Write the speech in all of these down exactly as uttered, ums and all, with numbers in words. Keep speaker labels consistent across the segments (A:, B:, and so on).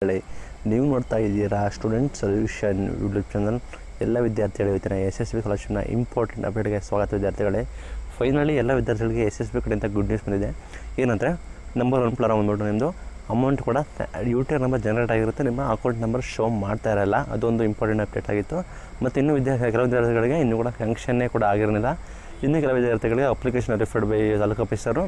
A: ನೀವು ನೋಡ್ತಾ ಇದ್ದೀರಾ ಸ್ಟೂಡೆಂಟ್ ಸೊಲ್ಯೂಷನ್ ಯೂಟ್ಯೂಬ್ ಚಾನಲ್. ಎಲ್ಲ ವಿದ್ಯಾರ್ಥಿಗಳು ಇವತ್ತಿನ ಎಸ್ ಎಸ್ ಪಿ ಸ್ಕಾಲರ್ಶಿಪ್ನ ಇಂಪಾರ್ಟೆಂಟ್ ಅಪ್ಡೇಟ್ಗೆ ಸ್ವಾಗತ ವಿದ್ಯಾರ್ಥಿಗಳೇ. ಫೈನಲಿ ಎಲ್ಲ ವಿದ್ಯಾರ್ಥಿಗಳಿಗೆ ಎಸ್ ಎಸ್ ಪಿ ಕಡೆಯಿಂದ ಗುಡ್ ನ್ಯೂಸ್ ಬಂದಿದೆ. ಏನಂದರೆ ನಂಬರ್ ಒನ್ ಪ್ಲಾನ್ ಬಂದ್ಬಿಟ್ಟು ನಿಮ್ಮದು ಅಮೌಂಟ್ ಕೂಡ U T R number generate ಆಗಿರುತ್ತೆ, ನಿಮ್ಮ ಅಕೌಂಟ್ ನಂಬರ್ ಶೋ ಮಾಡ್ತಾ ಇರಲ್ಲ. ಅದೊಂದು ಇಂಪಾರ್ಟೆಂಟ್ ಅಪ್ಡೇಟ್ ಆಗಿತ್ತು. ಮತ್ತು ಇನ್ನೂ ವಿದ್ಯಾರ್ಥಿ ಕೆಲವು ವಿದ್ಯಾರ್ಥಿಗಳಿಗೆ ಇನ್ನೂ ಕೂಡ ಫಂಕ್ಷನ್ನೇ ಕೂಡ ಆಗಿರಲಿಲ್ಲ. ಇನ್ನೂ ಕೆಲವು ವಿದ್ಯಾರ್ಥಿಗಳಿಗೆ application referred by taluk officer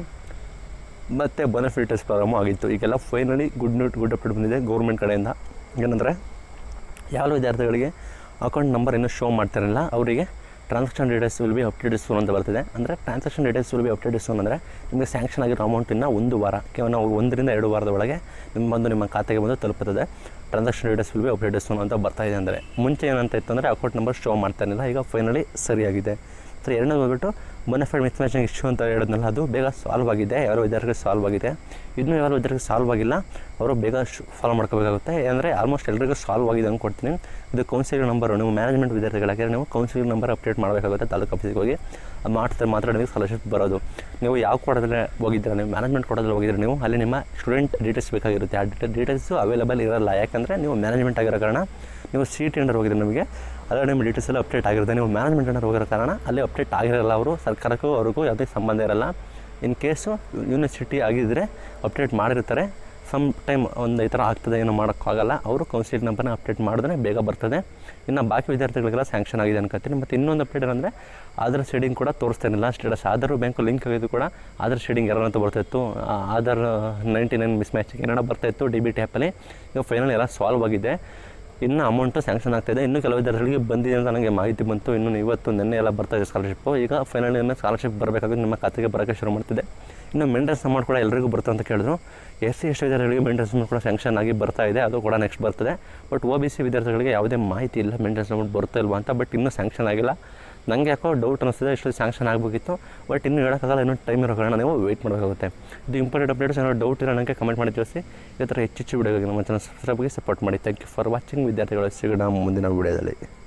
A: ಮತ್ತು ಬೆನಿಫಿಟರ್ಸ್ ಪ್ರೋಗ್ರಾಮು ಆಗಿತ್ತು. ಈಗೆಲ್ಲ finally good news good update ಬಂದಿದೆ ಗೌರ್ಮೆಂಟ್ ಕಡೆಯಿಂದ. ಏನಂದರೆ ಯಾವ ವಿದ್ಯಾರ್ಥಿಗಳಿಗೆ ಅಕೌಂಟ್ ನಂಬರ್ ಇನ್ನೂ ಶೋ ಮಾಡ್ತಿರಲಿಲ್ಲ ಅವರಿಗೆ transaction details will be update soon ಅಂತ ಬರ್ತಿದೆ. ಅಂದರೆ transaction details will be update soon ಅಂದರೆ ನಿಮಗೆ ಸ್ಯಾಂಕ್ಷನ್ ಆಗಿರೋ ಅಮೌಂಟಿನ ಒಂದು ವಾರ ಕೇವಲ ಒಂದರಿಂದ ಎರಡು ವಾರದ ಒಳಗೆ ನಿಮ್ಮ ಬಂದು ನಿಮ್ಮ ಖಾತೆಗೆ ಬಂದು ತಲುಪುತ್ತದೆ. Transaction details will be update soon ಅಂತ ಬರ್ತಾಯಿದೆ. ಅಂದರೆ ಮುಂಚೆ ಏನಂತ ಇತ್ತು ಅಂದರೆ ಅಕೌಂಟ್ ನಂಬರ್ ಶೋ ಮಾಡ್ತಾಯಿರಲಿಲ್ಲ, ಈಗ ಫೈನಲಿ ಸರಿಯಾಗಿದೆ. ಸೊ ಎರಡನೇ ಬಂದುಬಿಟ್ಟು ಬೆನಿಫಿಟ್ ಮಿಸ್ ಮ್ಯಾಚಿಂಗ್ ಇಶ್ಯೂ ಅಂತ ಹೇಳಿದ್ನಲ್ಲ, ಅದು ಬೇಗ ಸಾಲ್ವ್ ಆಗಿದೆ. ಯಾರೋ ವಿದ್ಯಾರ್ಥಿಗಳಿಗೆ ಸಾಲ್ವ್ ಆಗಿದೆ. ಇನ್ನೂ ಯಾರು ವಿದ್ಯಾರ್ಥಿಗಳಿಗೆ ಸಾಲ್ವ್ ಆಗಿಲ್ಲ ಅವರು ಬೇಗ ಫಾಲೋ ಮಾಡ್ಕೋಬೇಕಾಗುತ್ತೆ. ಅಂದರೆ ಆಲ್ಮೋಸ್ಟ್ ಎಲ್ಲರಿಗೂ ಸಾಲ್ವ್ ಆಗಿದೆ ಅಂದ್ಕೊಡ್ತೀನಿ. ಇದು ಕೌನ್ಸಿಲಿಂಗ್ ನಂಬರು ನೀವು ಮ್ಯಾನೇಜ್ಮೆಂಟ್ ವಿದ್ಯಾರ್ಥಿಗಳಾಗಿದ್ದರೆ ನೀವು ಕೌನ್ಸಿಲಿಂಗ್ ನಂಬರ್ ಅಪ್ಡೇಟ್ ಮಾಡಬೇಕಾಗುತ್ತೆ ತಾಲೂಕು ಆಫೀಸಿಗೆ ಹೋಗಿ. ಅದು ಮಾಡ್ತಾರೆ ಮಾತ್ರ ನಿಮಗೆ ಸ್ಕಾಲರ್ಶಿಪ್ ಬರೋದು. ನೀವು ಯಾವ ಕೊಡೋದ್ರಲ್ಲಿ ಹೋಗಿದ್ದೀರಾ, ನೀವು ಮ್ಯಾನೇಜ್ಮೆಂಟ್ ಕೊಡೋದ್ರಲ್ಲಿ ಹೋಗಿದ್ರೆ ನೀವು ಅಲ್ಲಿ ನಿಮ್ಮ ಸ್ಟೂಡೆಂಟ್ ಡೀಟೇಲ್ಸ್ ಬೇಕಾಗಿರುತ್ತೆ. ಆ ಡೀಟೇಲ್ ಡೀಟೇಲ್ಸು ಅವೈಲೇಬಲ್ ಇರೋಲ್ಲ. ಯಾಕಂದರೆ ನೀವು ಮ್ಯಾನೇಜ್ಮೆಂಟ್ ಆಗಿರೋ ಕಾರಣ ನೀವು ಸಿ ಟಿ ಅಂಡರ್ ಹೋಗಿದ್ರೆ ನಿಮಗೆ ಅದರಲ್ಲಿ ನಿಮ್ಮ ಡೀಟೇಲ್ಸ್ ಎಲ್ಲ ಅಪ್ಡೇಟ್ ಆಗಿರುತ್ತೆ. ನೀವು ಮ್ಯಾನೇಜ್ಮೆಂಟ್ ಅಂಡರ್ ಹೋಗಿರೋ ಕಾರಣ ಅಲ್ಲಿ ಅಪ್ಡೇಟ್ ಆಗಿರಲ್ಲ. ಅವರು ಸರ್ಕಾರಕ್ಕೂ ಅವ್ರಿಗೂ ಯಾವುದೇ ಸಂಬಂಧ ಇರಲ್ಲ. ಇನ್ ಕೇಸು ಯೂನಿವರ್ಸಿಟಿ ಆಗಿದ್ದರೆ ಅಪ್ಡೇಟ್ ಮಾಡಿರ್ತಾರೆ. ಸಮ್ ಟೈಮ್ ಒಂದು ಈ ಥರ ಆಗ್ತದೆ, ಏನೋ ಮಾಡೋಕ್ಕಾಗಲ್ಲ. ಅವರು ಕೌನ್ಸಿಲಿಂಗ್ ನಂಬರ್ನ ಅಪ್ಡೇಟ್ ಮಾಡಿದ್ರೆ ಬೇಗ ಬರ್ತದೆ. ಇನ್ನು ಬಾಕಿ ವಿದ್ಯಾರ್ಥಿಗಳಿಗೆಲ್ಲ ಸ್ಯಾಂಕ್ಷನ್ ಆಗಿದೆ ಅನ್ಕೋತೀನಿ. ಮತ್ತು ಇನ್ನೊಂದು ಅಪ್ಡೇಟ್ ಏನಂದರೆ ಆಧಾರ್ ಶೇಡಿಂಗ್ ಕೂಡ ತೋರಿಸ್ತಾನಿಲ್ಲ ಸ್ಟೇಟಸ್. ಆಧಾರ್ ಬ್ಯಾಂಕು ಲಿಂಕ್ ಆಗಿದ್ದು ಕೂಡ ಆಧಾರ್ ಶೇಡಿಂಗ್ ಎರರ್ ಅಂತ ಬರ್ತಾಯಿತ್ತು. Aadhaar ninety nine mismatching ಏನಾರ ಬರ್ತಾಯಿತ್ತು ಡಿ ಬಿ ಟಿ ಆ್ಯಪಲ್ಲಿ. ಈಗ ಫೈನಲ್ ಎಲ್ಲ ಸಾಲ್ವ್ ಆಗಿದೆ. ಇನ್ನು ಅಮೌಂಟು ಸ್ಯಾಂಕ್ಷನ್ ಆಗ್ತಾಯಿದೆ. ಇನ್ನೂ ಕೆಲವು ವಿದ್ಯಾರ್ಥಿಗಳಿಗೆ ಬಂದಿದೆ ಅಂತ ನನಗೆ ಮಾಹಿತಿ ಬಂತು. ಇನ್ನು ಇವತ್ತು ನಿನ್ನೆ ಎಲ್ಲ ಬರ್ತಾಯಿದೆ ಸ್ಕಾಲರ್ಶಿಪ್ಪು. ಈಗ ಫೈನಲಿ ಇನ್ನೂ ಸ್ಕಾಲರ್ಶಿಪ್ ಬರಬೇಕಾದ್ರೆ ನಿಮ್ಮ ಖಾತೆಗೆ ಬರೋಕ್ಕೆ ಶುರು ಮಾಡ್ತಿದೆ. ಇನ್ನು ಮೇಂಟೆನೆನ್ಸ್ ಅಮೌಂಟ್ ಕೂಡ ಎಲ್ಲರಿಗೂ ಬರುತ್ತೆ ಅಂತ ಕೇಳಿದ್ರು. ಎಸ್ ಸಿ ಎಸ್ ಟಿ ವಿದ್ಯಾರ್ಥಿಗಳಿಗೆ ಮೇಂಟೆನೆನ್ಸ್ ಅಮೌಂಟ್ ಕೂಡ ಸ್ಯಾಂಕ್ಷನ್ ಆಗಿ ಬರ್ತಾ ಇದೆ, ಅದು ಕೂಡ ನೆಕ್ಸ್ಟ್ ಬರ್ತದೆ. ಬಟ್ ಒ ಬಿ ಸಿ ವಿದ್ಯಾರ್ಥಿಗಳಿಗೆ ಯಾವುದೇ ಮಾಹಿತಿ ಇಲ್ಲ ಮೇಂಟೆನೆನ್ಸ್ ಅಮೌಂಟ್ ಬರುತ್ತಾ ಇಲ್ವಾ ಅಂತ. ಬಟ್ ಇನ್ನೂ ಸ್ಯಾಂಕ್ಷನ್ ಆಗಿಲ್ಲ. ನನಗೆ ಯಾಕೋ ಡೌಟ್ ಅನ್ನಿಸ್ತಿದೆ, ಇಷ್ಟೊಂದು ಸ್ಯಾಂಕ್ಷನ್ ಆಗಬೇಕಿತ್ತು. ಬಟ್ ಇನ್ನೂ ಹೇಳೋಕ್ಕಾಗಲ್ಲ, ಇನ್ನೂ ಟೈಮ್ ಇರೋ ಕಾರಣ ನೀವು ವೆಯ್ಟ್ ಮಾಡಬೇಕಾಗುತ್ತೆ. ಇದು ಇಂಪಾರ್ಟೆಂಟ್ ಅಪ್ಡೇಟ್ಸ್. ಏನೋ ಡೌಟ್ ಇರೋ ನನಗೆ ಕಮೆಂಟ್ ಮಾಡಿ ತಿಳಿಸಿ. ಈ ಥರ ಹೆಚ್ಚು ಹೆಚ್ಚು ವಿಡಿಯೋಗೆ ನಮ್ಮ ಚಾನಲ್ ಸಬ್ಸ್ಕ್ರೈಬ್ಗೆ ಸಪೋರ್ಟ್ ಮಾಡಿ. ಥ್ಯಾಂಕ್ ಯು ಫಾರ್ ವಾಚಿಂಗ್ ವಿದ್ಯಾರ್ಥಿಗಳು. ಸಿಗೋಣ ಮುಂದಿನ ವಿಡಿಯೋದಲ್ಲಿ.